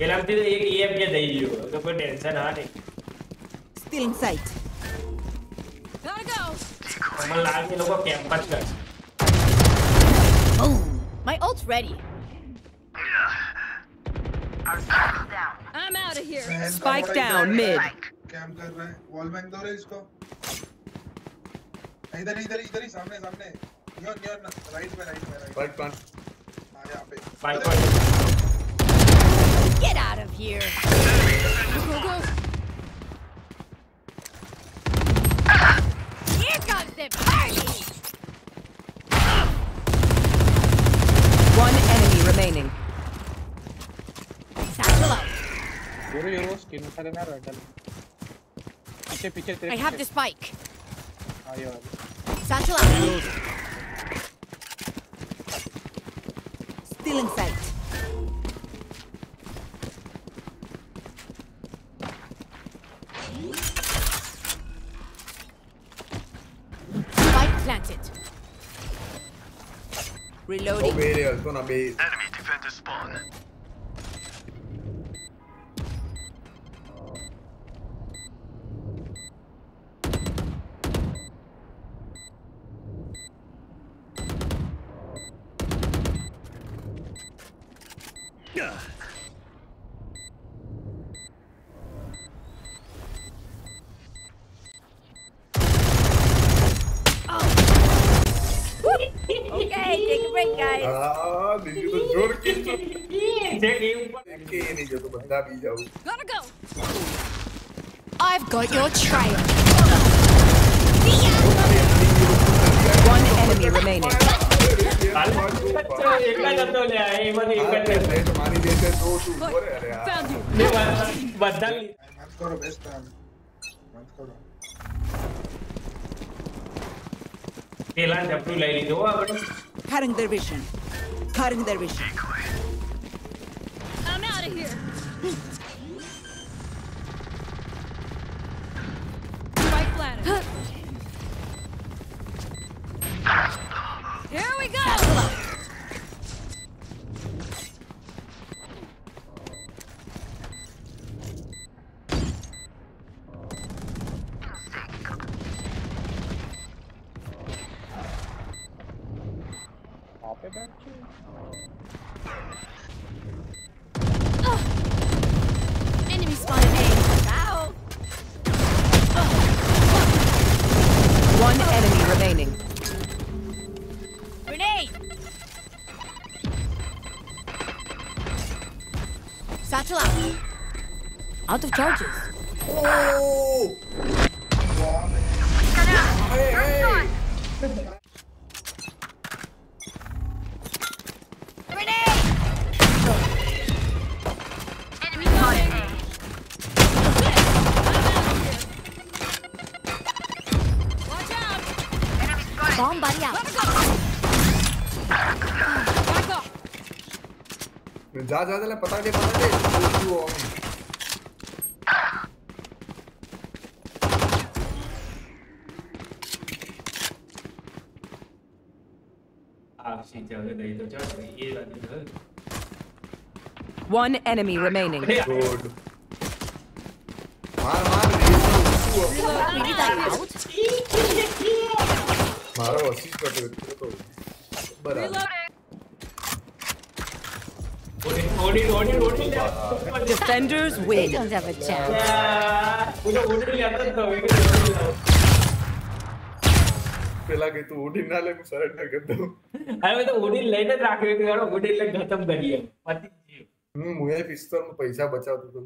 પેલાથી તો એક EM કે દઈ ગયો તો કોઈ ટેન્શન આ નહીં. Still in sight. Gotta go. મને લાગે લોકો કેમ્પ જ કરે. Oh, my ult's ready. I'm out of here. Spike down mid. कैम कर रहा है वॉल में दो रे इसको इधर इधर इधर ही सामने सामने नियर नियर राइट में राइट राइट प्लांट हां यहां पे Fight. Get out of here. Go, go. Here comes the party. One enemy remaining. Satchel out. यूरो स्किन सारे ना रडल पीछे पीछे तेरे I have the spike. आयो Satchel out. Still in sight. Spike planted. Reloading. Obey gonna be Enemy defender spawn. Okay, take a break, guys. दीदी तो जोर की જે ગેમ પર के नहीं जो तो बंदा भी जाओ Gotta go. I've got your trail. One enemy remaining. એકલા જતો લે આ એમાંથી એક જ अरे तुम्हारी जैसे दो टू बोले अरे यार Found you. બધા मत करो बेस्ट टाइम मत करो પેલા જપડું લઈ લીધો આપણે. Cutting their vision. Cutting their vision. I'm out of here. Spike planted. Here we go. वहां पे बैठ के Enemy spotted A. Ow. One enemy remaining. Grenade. Satchel out. Out of charges. oh hey hey Grenade. Enemy spotted A. Watch out. Bomb buddy out. Back off. जा जा ले पता दे तू આ સીધે હવે દઈ તો ચાલ એ લાગે છે. One enemy remaining. गुड मार मार Reload that out. मारो असिस्ट कर दे तो बराबर ઓડી લે. Defenders They win. don't have a chance. ઓલો ઓડી લેતો તો પેલા કે તું ઓડી ના લે હું સરેન્ડર કરી દઉં હવે તો ઓડી લઈને જ રાખ્યો કે યાર ઓડી લઈને ખતમ કરીએ પતિ ગયું. मुझे पिस्तौल में पैसा बचाता तो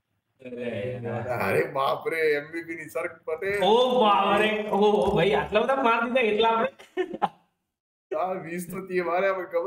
अरे बाप रे एमवीपी ની સરક પતે ઓ બાવરે ઓ ભાઈ આટલા બધા માર દીધા એટલા આપણે આ 20 તો તી મારે હવે